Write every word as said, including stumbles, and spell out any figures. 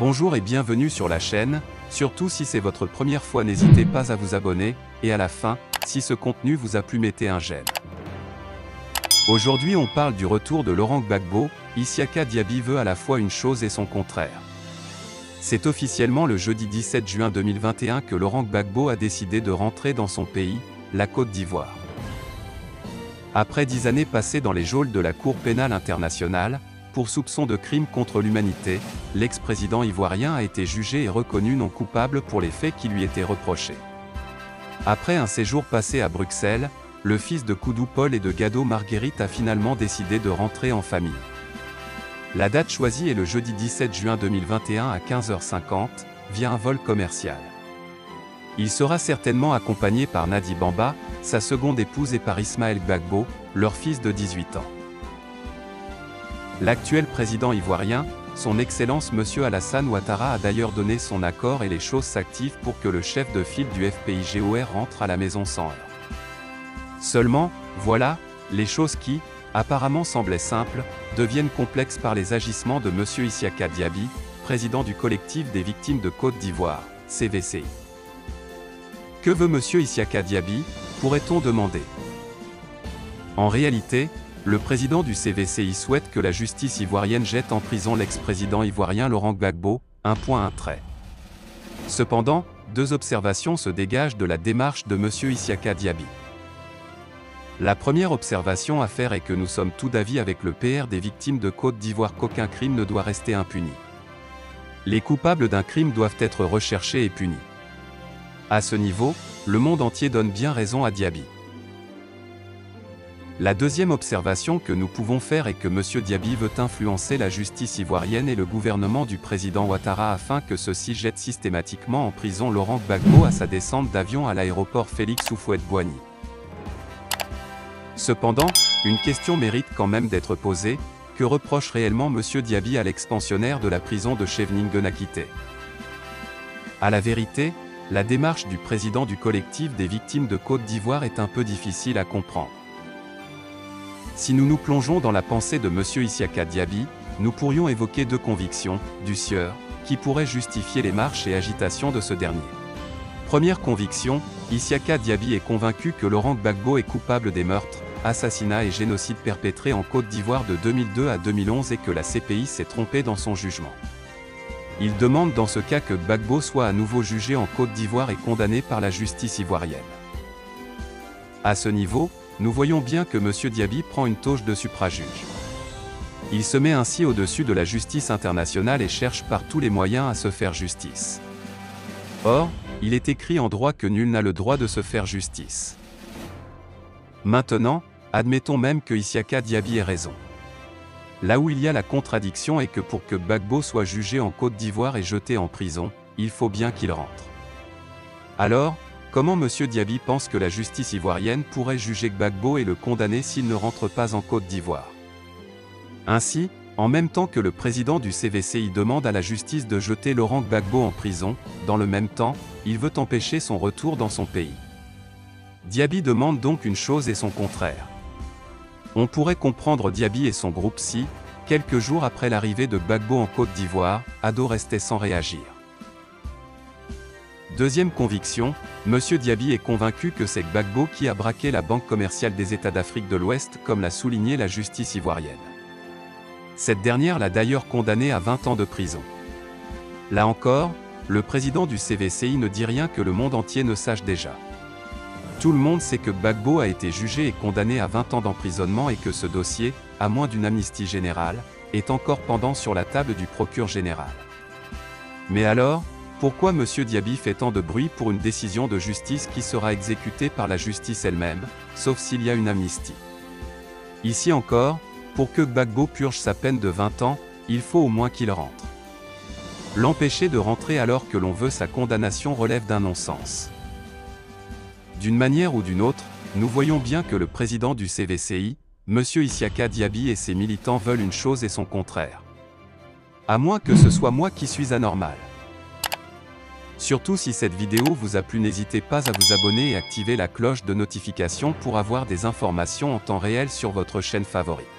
Bonjour et bienvenue sur la chaîne, surtout si c'est votre première fois n'hésitez pas à vous abonner, et à la fin, si ce contenu vous a plu mettez un j'aime. Aujourd'hui on parle du retour de Laurent Gbagbo, Isiaka Diaby veut à la fois une chose et son contraire. C'est officiellement le jeudi dix-sept juin deux mille vingt et un que Laurent Gbagbo a décidé de rentrer dans son pays, la Côte d'Ivoire. Après dix années passées dans les geôles de la Cour pénale internationale, pour soupçon de crimes contre l'humanité, l'ex-président ivoirien a été jugé et reconnu non coupable pour les faits qui lui étaient reprochés. Après un séjour passé à Bruxelles, le fils de Koudou Paul et de Gado Marguerite a finalement décidé de rentrer en famille. La date choisie est le jeudi dix-sept juin deux mille vingt et un à quinze heures cinquante, via un vol commercial. Il sera certainement accompagné par Nadi Bamba, sa seconde épouse et par Ismaël Gbagbo, leur fils de dix-huit ans. L'actuel président ivoirien, son Excellence Monsieur Alassane Ouattara a d'ailleurs donné son accord et les choses s'activent pour que le chef de file du F P I G O R rentre à la maison sans heurts. Seulement, voilà, les choses qui, apparemment semblaient simples, deviennent complexes par les agissements de Monsieur Isiaka Diaby, président du collectif des victimes de Côte d'Ivoire, C V C I. Que veut Monsieur Isiaka Diaby, pourrait-on demander? En réalité, le président du C V C I souhaite que la justice ivoirienne jette en prison l'ex-président ivoirien Laurent Gbagbo, un point un trait. Cependant, deux observations se dégagent de la démarche de Monsieur Isiaka Diaby. La première observation à faire est que nous sommes tout d'avis avec le P R des victimes de Côte d'Ivoire qu'aucun crime ne doit rester impuni. Les coupables d'un crime doivent être recherchés et punis. À ce niveau, le monde entier donne bien raison à Diaby. La deuxième observation que nous pouvons faire est que Monsieur Diaby veut influencer la justice ivoirienne et le gouvernement du président Ouattara afin que ceux-ci jettent systématiquement en prison Laurent Gbagbo à sa descente d'avion à l'aéroport Félix Houphouët-Boigny. Cependant, une question mérite quand même d'être posée, que reproche réellement Monsieur Diaby à l'ex-pensionnaire de la prison de Scheveningen-Akité? À la vérité, la démarche du président du collectif des victimes de Côte d'Ivoire est un peu difficile à comprendre. Si nous nous plongeons dans la pensée de Monsieur Isiaka Diaby, nous pourrions évoquer deux convictions, du sieur, qui pourraient justifier les marches et agitations de ce dernier. Première conviction, Isiaka Diaby est convaincu que Laurent Gbagbo est coupable des meurtres, assassinats et génocides perpétrés en Côte d'Ivoire de deux mille deux à deux mille onze et que la C P I s'est trompée dans son jugement. Il demande dans ce cas que Gbagbo soit à nouveau jugé en Côte d'Ivoire et condamné par la justice ivoirienne. À ce niveau, nous voyons bien que Monsieur Diaby prend une touche de suprajuge. Il se met ainsi au-dessus de la justice internationale et cherche par tous les moyens à se faire justice. Or, il est écrit en droit que nul n'a le droit de se faire justice. Maintenant, admettons même que Isiaka Diaby ait raison. Là où il y a la contradiction est que pour que Gbagbo soit jugé en Côte d'Ivoire et jeté en prison, il faut bien qu'il rentre. Alors, comment Monsieur Diaby pense que la justice ivoirienne pourrait juger Gbagbo et le condamner s'il ne rentre pas en Côte d'Ivoire? Ainsi, en même temps que le président du C V C I demande à la justice de jeter Laurent Gbagbo en prison, dans le même temps, il veut empêcher son retour dans son pays. Diaby demande donc une chose et son contraire. On pourrait comprendre Diaby et son groupe si, quelques jours après l'arrivée de Gbagbo en Côte d'Ivoire, Ado restait sans réagir. Deuxième conviction, Monsieur Diaby est convaincu que c'est Gbagbo qui a braqué la Banque commerciale des États d'Afrique de l'Ouest comme l'a souligné la justice ivoirienne. Cette dernière l'a d'ailleurs condamné à vingt ans de prison. Là encore, le président du C V C I ne dit rien que le monde entier ne sache déjà. Tout le monde sait que Gbagbo a été jugé et condamné à vingt ans d'emprisonnement et que ce dossier, à moins d'une amnistie générale, est encore pendant sur la table du procureur général. Mais alors, pourquoi Monsieur Diaby fait tant de bruit pour une décision de justice qui sera exécutée par la justice elle-même, sauf s'il y a une amnistie? Ici encore, pour que Gbagbo purge sa peine de vingt ans, il faut au moins qu'il rentre. L'empêcher de rentrer alors que l'on veut sa condamnation relève d'un non-sens. D'une manière ou d'une autre, nous voyons bien que le président du C V C I, Monsieur Isiaka Diaby et ses militants veulent une chose et son contraire. À moins que ce soit moi qui suis anormal. Surtout si cette vidéo vous a plu, n'hésitez pas à vous abonner et activer la cloche de notification pour avoir des informations en temps réel sur votre chaîne favorite.